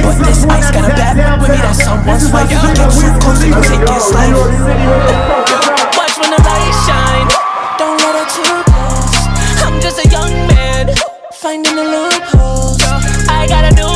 But this ice got a bad with me, that's someone's wife. You get too close and you take his life. Watch when the light shine, don't let it too close. I'm just a young man, finding the loopholes. I gotta do